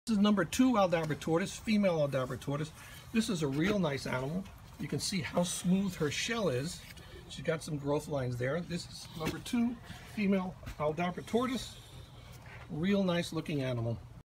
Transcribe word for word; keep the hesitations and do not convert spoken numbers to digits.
This is number two Aldabra Tortoise, female Aldabra Tortoise. This is a real nice animal. You can see how smooth her shell is. She's got some growth lines there. This is number two female Aldabra Tortoise. Real nice looking animal.